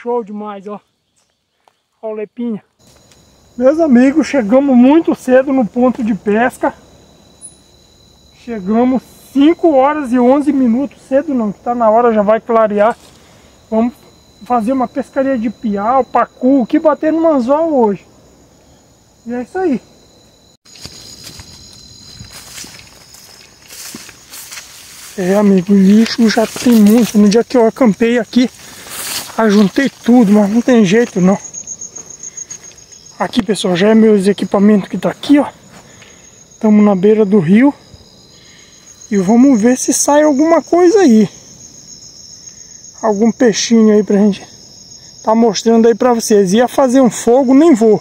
show demais, ó. Olha o lepinha. Meus amigos, chegamos muito cedo no ponto de pesca. Chegamos 5 horas e 11 minutos. Cedo não, que tá na hora, já vai clarear. Vamos fazer uma pescaria de piau, pacu, o que bater no anzol hoje. E é isso aí. É, amigo, lixo já tem muito. No dia que eu acampei aqui, ajuntei tudo, mas não tem jeito não. Aqui, pessoal, já é meus equipamentos que tá aqui, ó. Estamos na beira do rio. E vamos ver se sai alguma coisa aí. Algum peixinho aí pra gente tá mostrando aí pra vocês. Ia fazer um fogo, nem vou.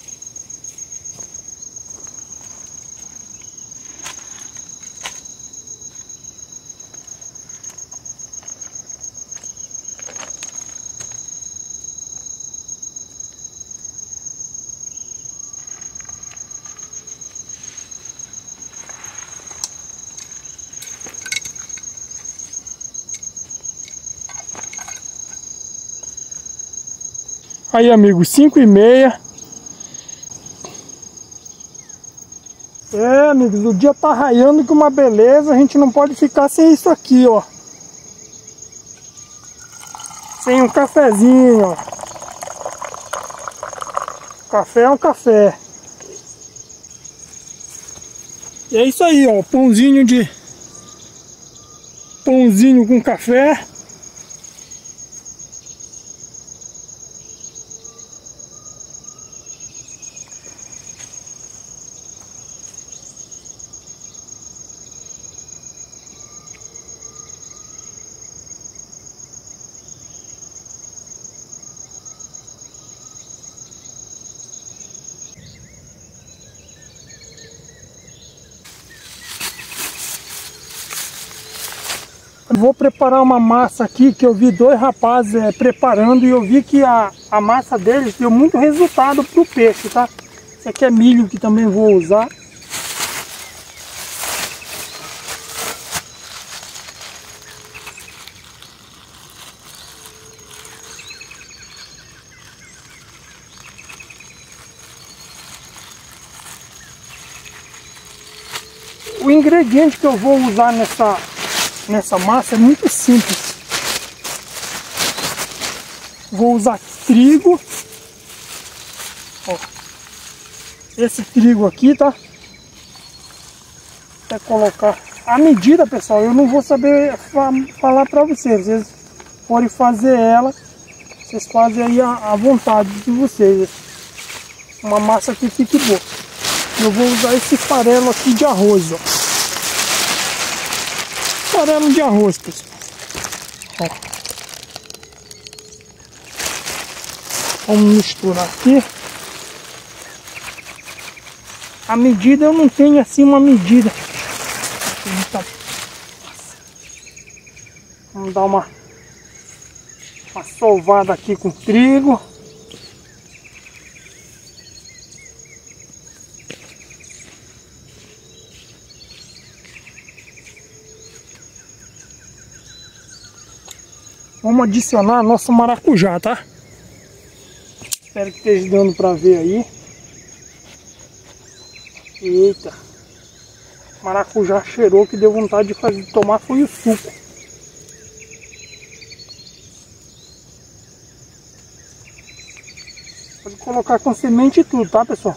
Aí, amigos, 5h30. É, amigos, o dia tá raiando com uma beleza. A gente não pode ficar sem isso aqui, ó. Sem um cafezinho, ó. Café é um café. E é isso aí, ó. Pãozinho com café. Vou preparar uma massa aqui que eu vi 2 rapazes preparando e eu vi que a massa deles deu muito resultado pro peixe, tá? Esse aqui é milho que também vou usar. O ingrediente que eu vou usar nessa massa é muito simples. Vou usar trigo. Ó, esse trigo aqui, tá? Vou colocar a medida, pessoal. Eu não vou saber falar pra vocês. Vocês forem fazer ela, vocês fazem aí a vontade de vocês. Uma massa que fique boa. Eu vou usar esse farelo aqui de arroz, ó. Farelo de arroz, pessoal. Ó. Vamos misturar aqui. A medida eu não tenho assim uma medida. Vamos dar uma sovada aqui com trigo. Vamos adicionar nosso maracujá, tá? Espero que esteja dando pra ver aí. Eita! Maracujá cheirou, que deu vontade de tomar foi o suco. Pode colocar com semente e tudo, tá, pessoal?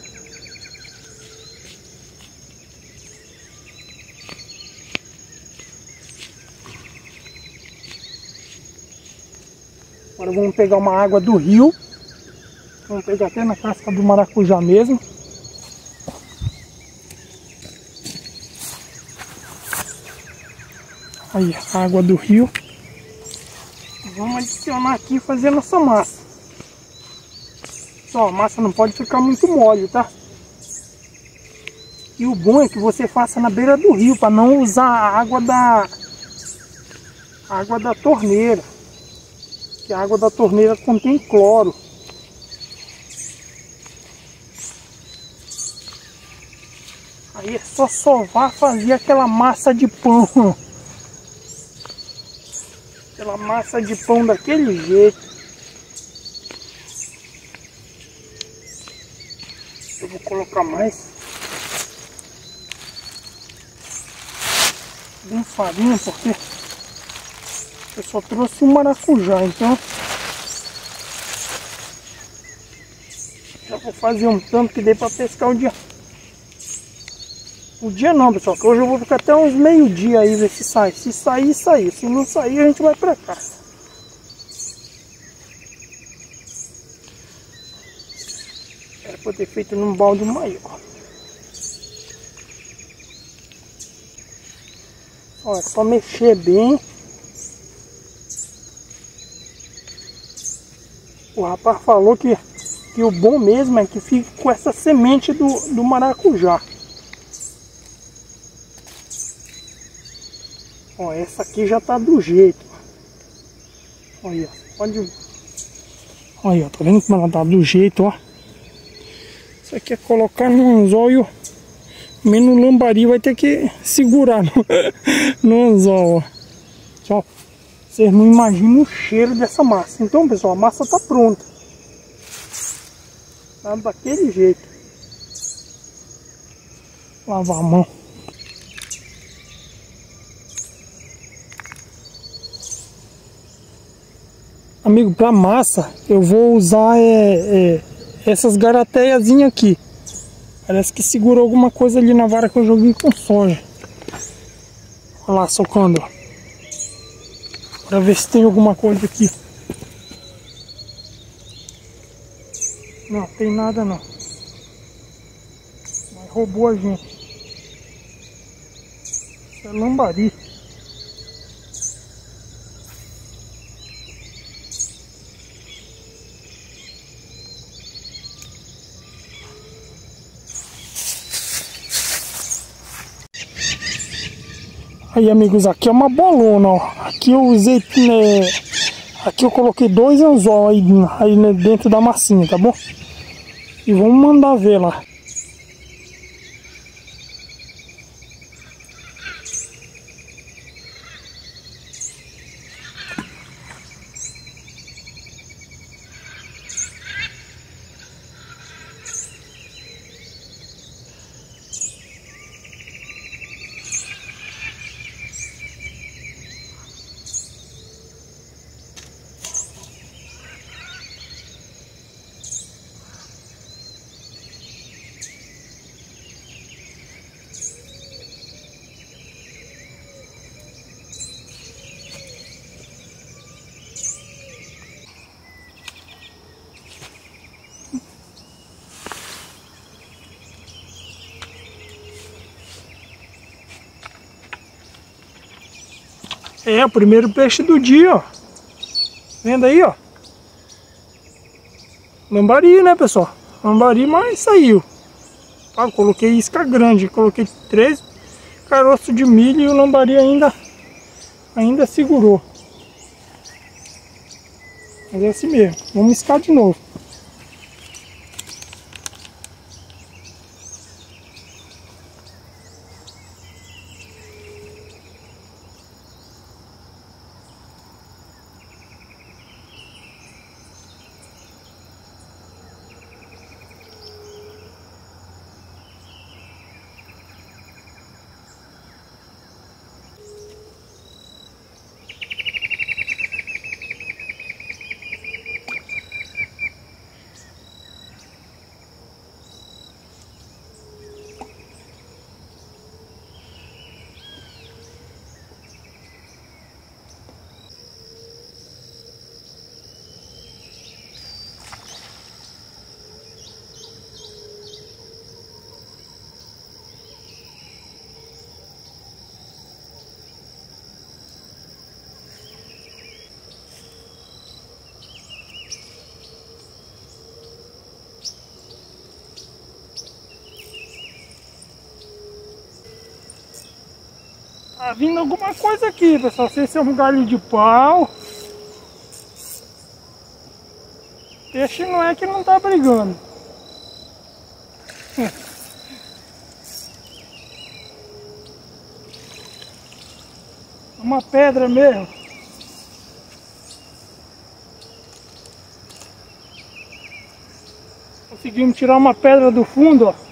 Agora vamos pegar uma água do rio. Vamos pegar até na casca do maracujá mesmo. Aí, a água do rio. Vamos adicionar aqui e fazer a nossa massa. Só, a massa não pode ficar muito mole, tá? E o bom é que você faça na beira do rio, para não usar a água da torneira. Que a água da torneira contém cloro. Aí é só sovar, fazer aquela massa de pão. Aquela massa de pão daquele jeito. colocar mais. Bem farinha, porque eu só trouxe um maracujá, então já vou fazer um tanto que dê para pescar o dia. O dia não, pessoal, que hoje eu vou ficar até uns meio-dia aí ver se sai. Se sair, sair. Se não sair, a gente vai para casa. Era para ter feito num balde maior. Ó, é só mexer bem. O rapaz falou que o bom mesmo é que fique com essa semente do maracujá. Ó, essa aqui já tá do jeito. Olha, pode... Olha, tá vendo como ela tá do jeito, ó. Isso aqui é colocar no anzol e o menino lambari vai ter que segurar no anzol, ó. Só, vocês não imaginam o cheiro dessa massa. Então, pessoal, a massa tá pronta. Tá daquele jeito. Lavar a mão. Amigo, para massa eu vou usar essas garateiazinhas aqui. Parece que segurou alguma coisa ali na vara que eu joguei com soja. Olha lá, socando. Para ver se tem alguma coisa aqui. Não, tem nada não. Mas roubou a gente. Isso é lambari. Aí, amigos, aqui é uma bolona, ó. Aqui eu usei, aqui eu coloquei 2 anzol aí dentro da massinha, tá bom? E vamos mandar ver lá. É o primeiro peixe do dia, ó. Vendo aí, ó. Lambari, né, pessoal? Lambari, mas saiu. Ah, coloquei isca grande. Coloquei 3 caroços de milho e o lambari ainda segurou. Mas é assim mesmo. Vamos iscar de novo. Tá vindo alguma coisa aqui, pessoal. Não sei se é um galho de pau. Peixe não é que não tá brigando. Uma pedra mesmo. Conseguimos tirar uma pedra do fundo, ó.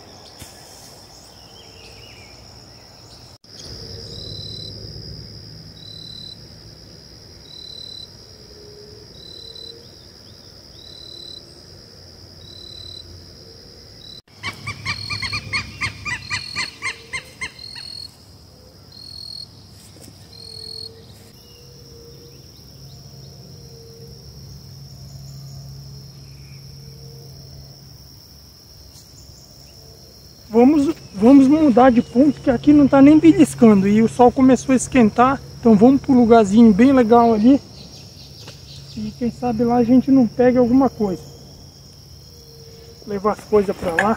Vamos mudar de ponto, que aqui não tá nem beliscando e o sol começou a esquentar. Então vamos para um lugarzinho bem legal ali. E quem sabe lá a gente não pega alguma coisa. Levar as coisas para lá.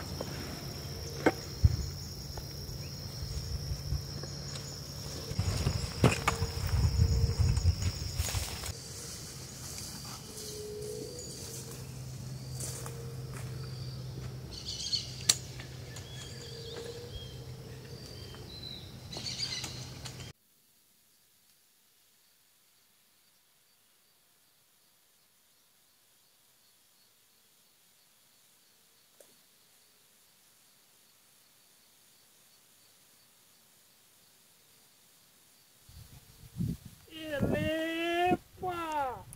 Epa!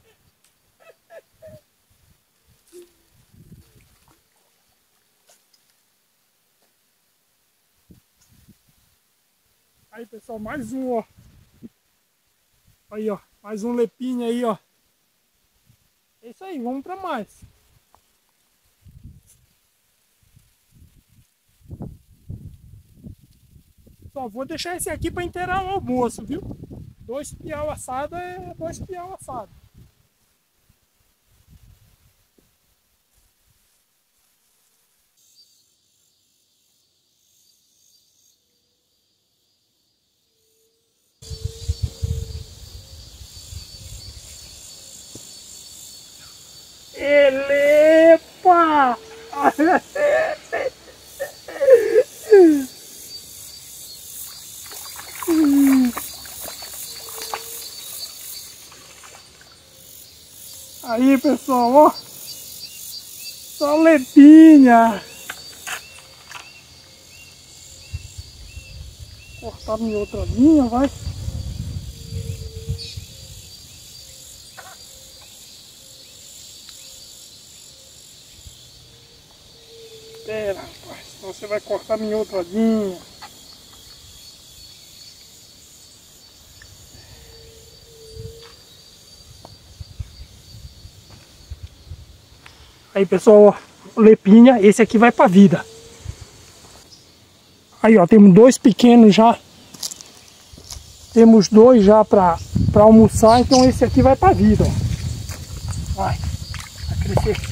Aí pessoal, mais um, ó. Aí ó, mais um lepinho aí, ó. É isso aí, vamos pra mais. Só vou deixar esse aqui para inteirar o almoço, viu? 2 piau assado é 2 piau assado. Elepa! Aí pessoal, ó, só lepinha. Cortar minha outra linha, vai. Pera, rapaz, senão você vai cortar minha outra linha. Aí pessoal, ó, lepinha, esse aqui vai pra vida. Aí ó, temos 2 pequenos já. Temos 2 já pra almoçar, então esse aqui vai pra vida, ó. Vai crescer.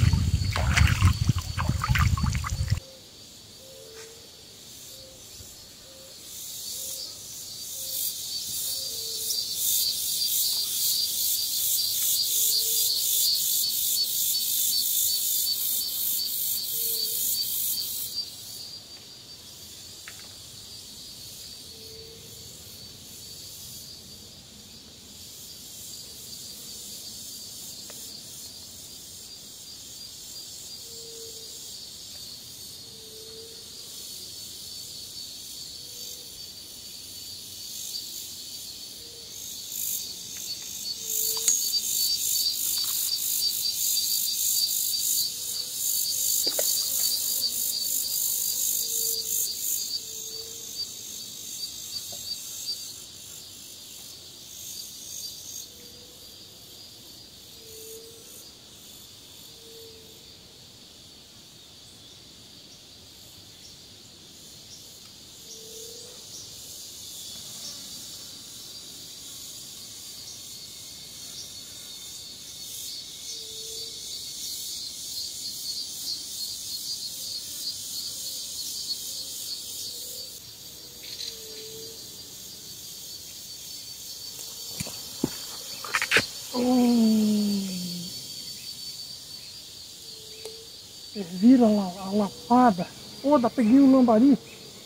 Vocês viram a lapada? Toda, peguei um lambari.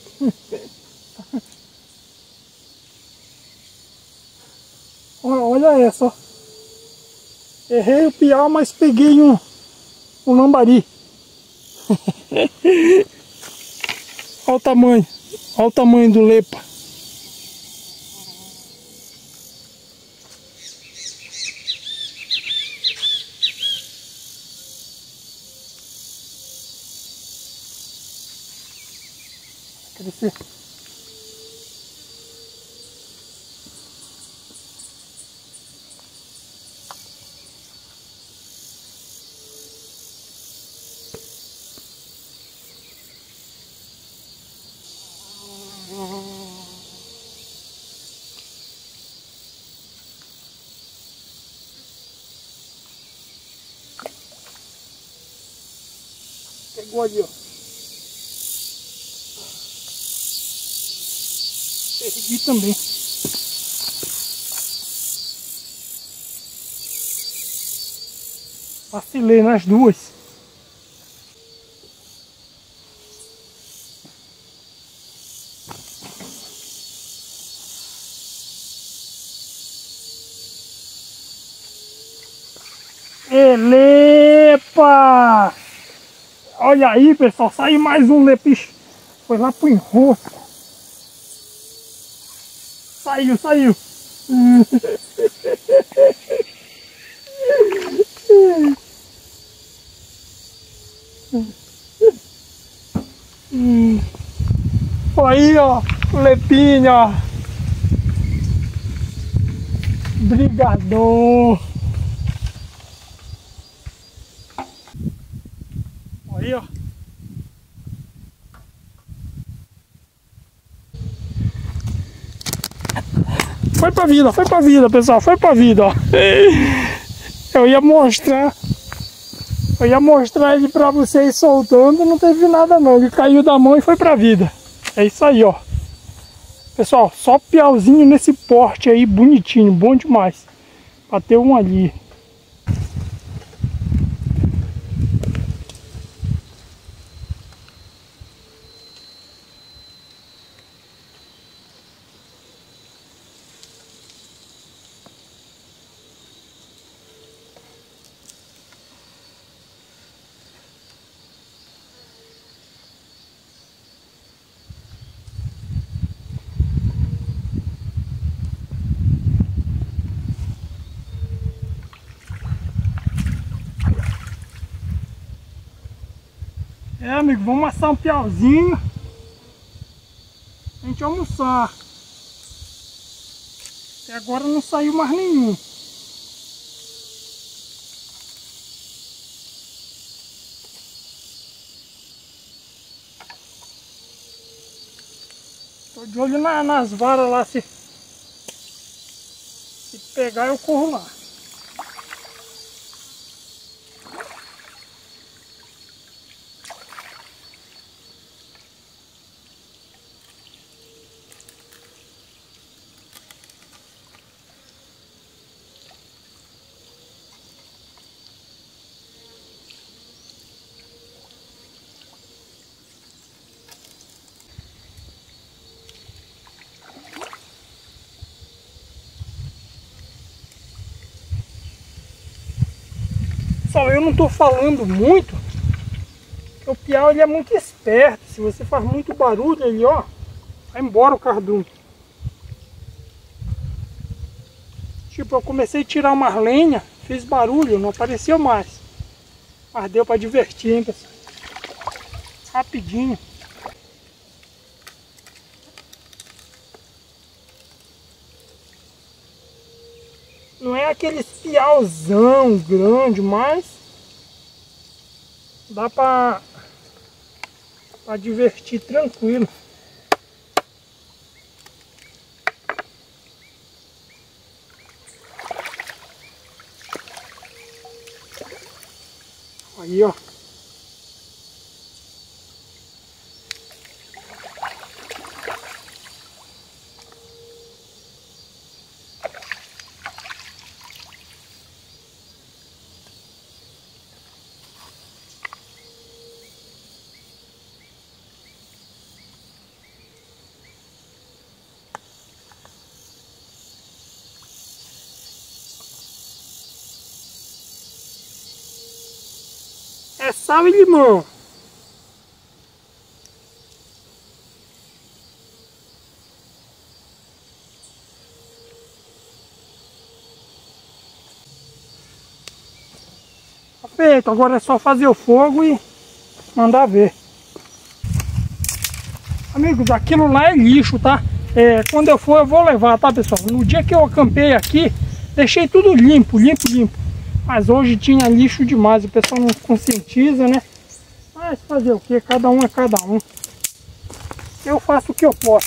Olha essa, ó. Errei o piau, mas peguei um lambari. Olha o tamanho. Olha o tamanho do lepa. Crescer. Pegou ali, ó. Perdi também. Vacilei nas duas. Elepa! Olha aí, pessoal, saiu mais um lepiche. Foi lá pro enrosco. Saiu, saiu. Aí, ó, lepinho, ó. Brigador. Aí, ó. Foi pra vida, pessoal, foi pra vida, ó. Eu ia mostrar ele pra vocês soltando, não teve nada não, ele caiu da mão e foi pra vida. É isso aí, ó. Pessoal, só piauzinho nesse porte aí, bonitinho, bom demais. Bateu um ali. É, amigo, vamos assar um piauzinho a gente almoçar. Até agora não saiu mais nenhum. Tô de olho nas varas lá, se pegar eu corro lá. Só eu não tô falando muito, porque o piau ele é muito esperto. Se você faz muito barulho, ele ó, vai embora o cardume. Tipo, eu comecei a tirar umas lenhas, fiz barulho, não apareceu mais. Mas deu pra divertir, hein, pessoal? Rapidinho. Não é aquele piauzão grande, mas dá pra divertir tranquilo. Aí, ó. É sal e limão. feito. Agora é só fazer o fogo e mandar ver. Amigos, aquilo lá é lixo, tá? Quando eu for eu vou levar, tá, pessoal? No dia que eu acampei aqui, deixei tudo limpo. Mas hoje tinha lixo demais, o pessoal não conscientiza, né? Mas fazer o que? Cada um é cada um. Eu faço o que eu posso.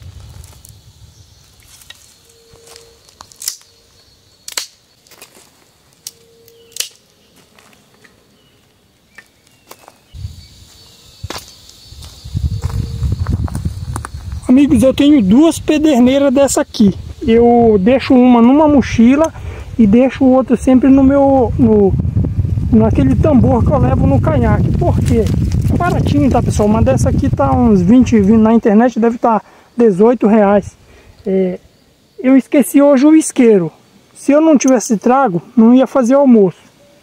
Amigos, eu tenho duas pederneiras dessa aqui. Eu deixo uma numa mochila e deixo o outro sempre naquele tambor que eu levo no canhaque. Por quê? É baratinho, tá, pessoal? Uma dessa aqui tá uns 20 na internet, deve estar R$18. Eu esqueci hoje o isqueiro. Se eu não tivesse trago, não ia fazer almoço.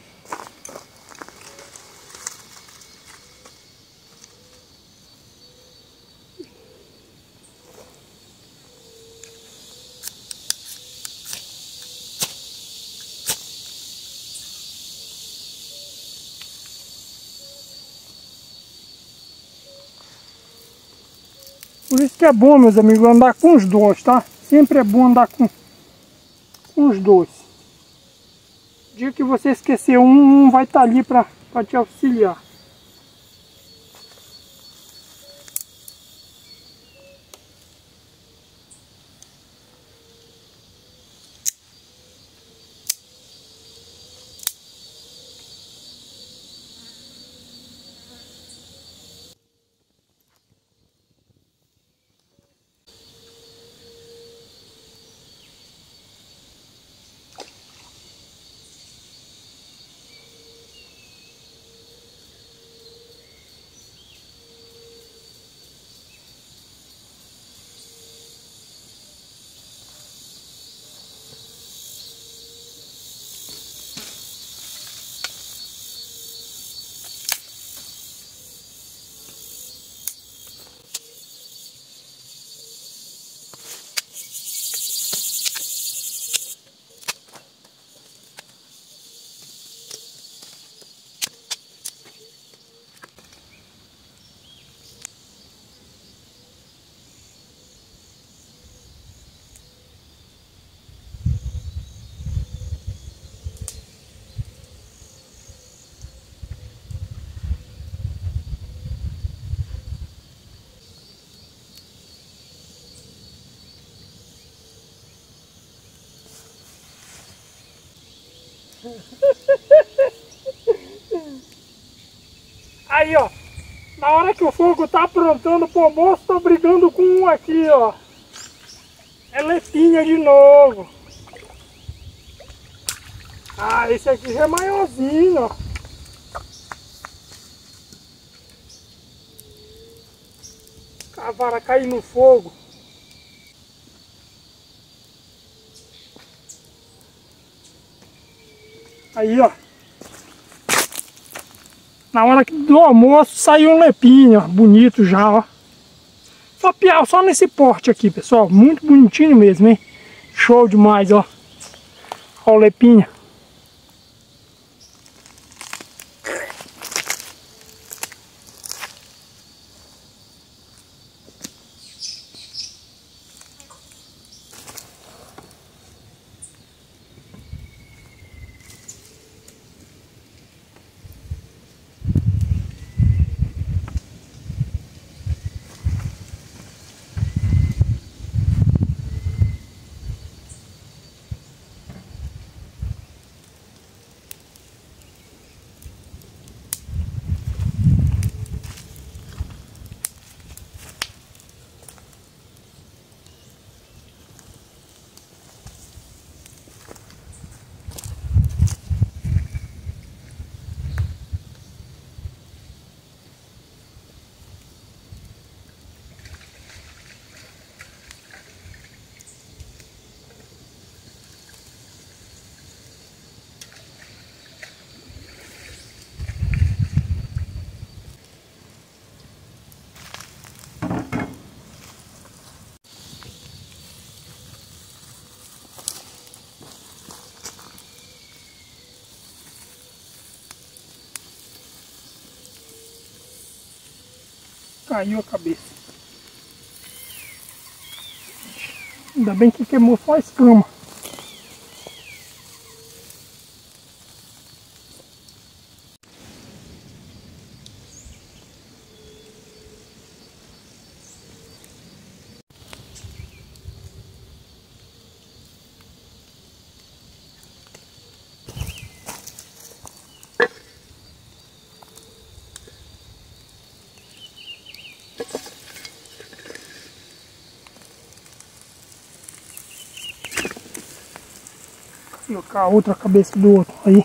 Por isso que é bom, meus amigos, andar com os dois, tá? Sempre é bom andar com os dois. O dia que você esquecer um vai estar ali para te auxiliar. Aí, ó, na hora que o fogo tá aprontando pro almoço, tô brigando com um aqui, ó. É lepinha de novo. Ah, esse aqui já é maiorzinho, ó. A vara cair no fogo. Aí, ó. Na hora do almoço saiu um lepinho, ó, bonito já, ó. Só piau, só nesse porte aqui, pessoal. Muito bonitinho mesmo, hein? Show demais, ó. Ó o lepinho. caiu a cabeça. Ainda bem que queimou só a escama. Colocar a outra cabeça do outro aí.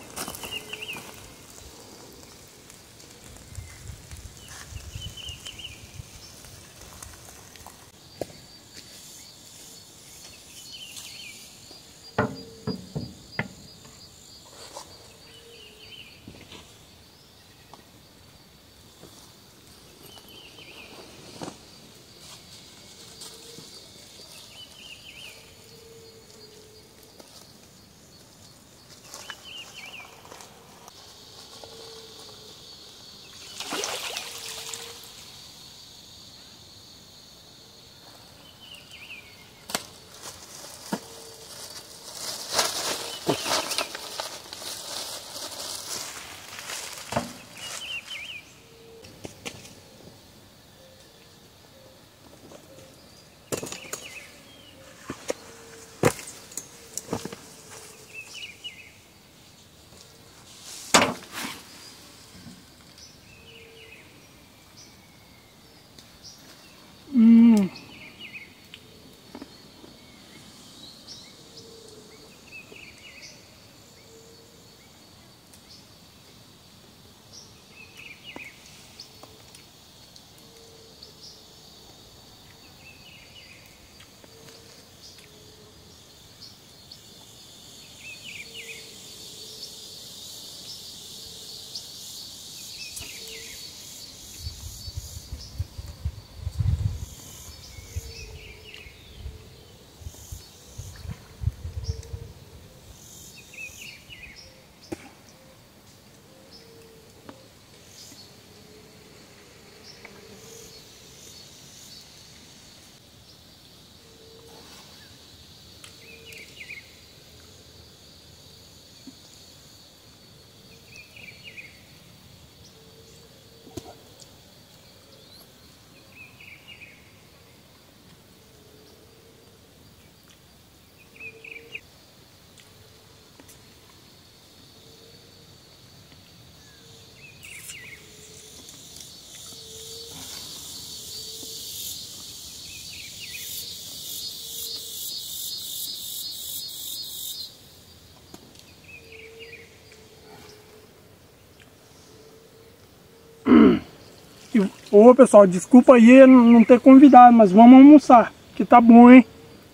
Ô pessoal, desculpa aí não ter convidado, mas vamos almoçar, que tá bom, hein?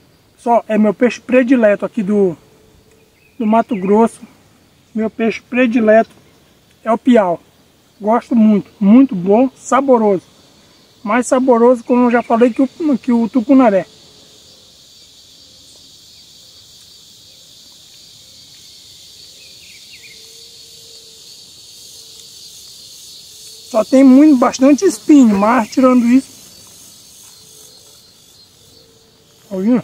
Só é meu peixe predileto aqui do Mato Grosso. Meu peixe predileto é o piau. Gosto muito, muito bom, saboroso. Mais saboroso, como eu já falei, que o tucunaré. Só tem bastante espinho, mas tirando isso... Olha.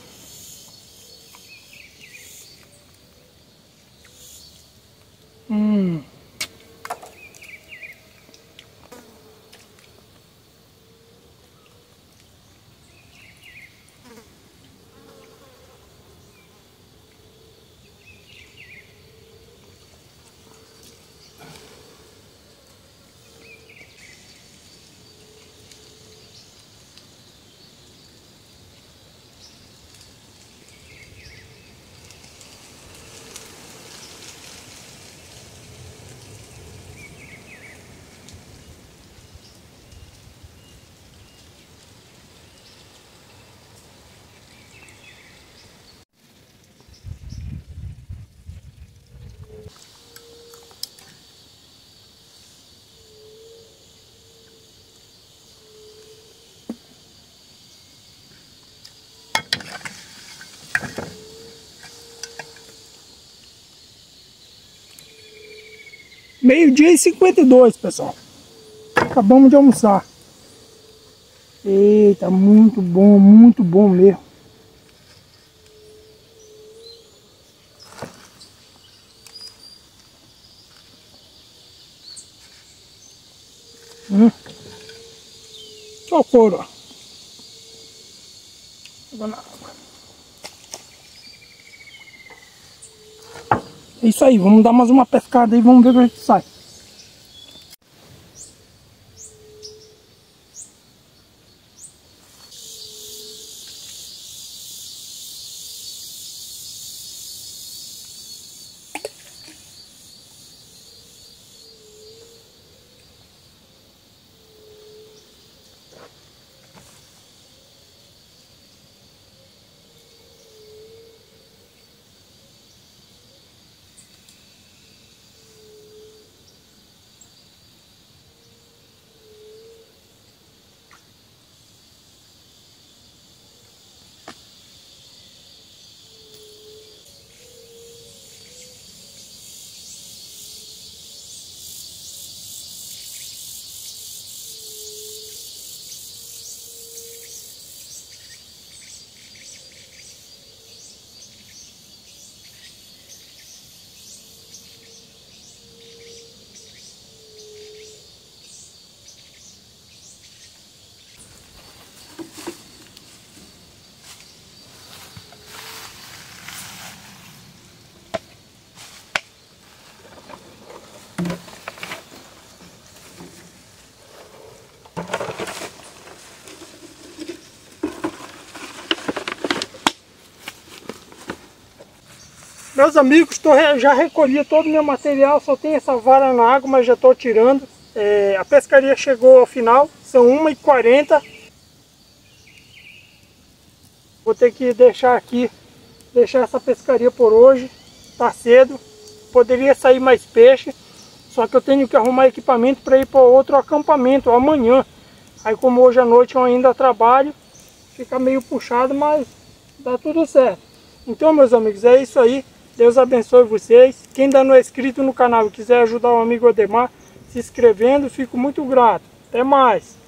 Meio-dia e 52, pessoal. Acabamos de almoçar. Eita, muito bom mesmo. Só o couro, ó. Água na água. É isso aí, vamos dar mais uma pescada aí, vamos ver o que sai. Meus amigos, já recolhi todo o meu material, só tem essa vara na água, mas já estou tirando. A pescaria chegou ao final, são 1h40. Vou ter que deixar essa pescaria por hoje, está cedo. Poderia sair mais peixe, só que eu tenho que arrumar equipamento para ir para outro acampamento amanhã. Aí como hoje à noite eu ainda trabalho, fica meio puxado, mas dá tudo certo. Então, meus amigos, é isso aí. Deus abençoe vocês. Quem ainda não é inscrito no canal e quiser ajudar o amigo Ademar se inscrevendo, fico muito grato. Até mais!